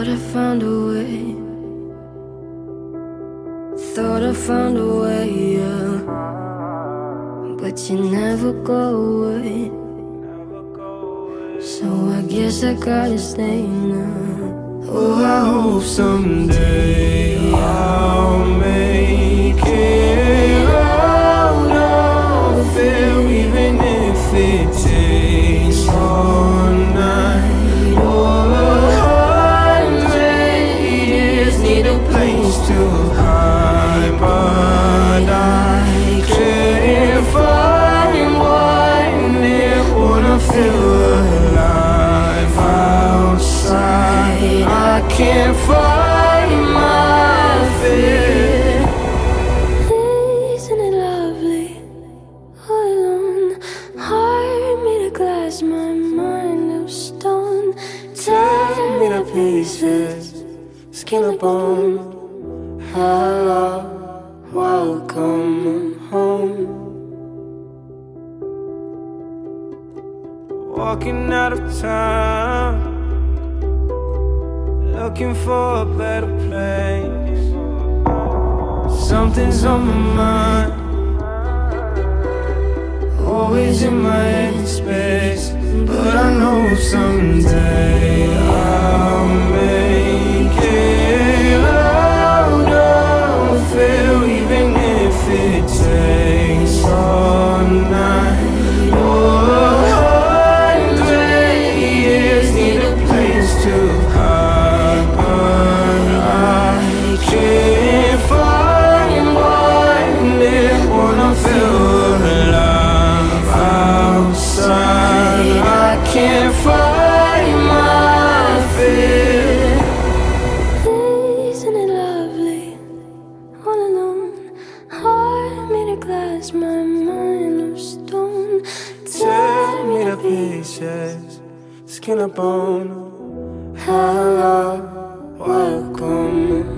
Thought I found a way. Thought I found a way, yeah. But you never go away. So I guess I gotta stay now. Oh, I hope someday I'll make it out of it, even if it takes all night or 100 years. Need a place to hide, but I can't find one that wanna feel alive outside. I can't find my fear. Isn't it lovely? All alone, heart made of glass, my mind of stone. Tear me to pieces, skin and bone. Hello, welcome home. Walking out of town, looking for a better place. Something's on my mind, always in my head space. But I know someday I'll make it out of it, even if it takes all night or 100 years. Need a place to hide, but I can't find one that wanna feel alive outside. I can't find my fear. Isn't it lovely? All alone, heart made of glass, my mind of stone. Tear me to pieces, skin and bone. Hello, welcome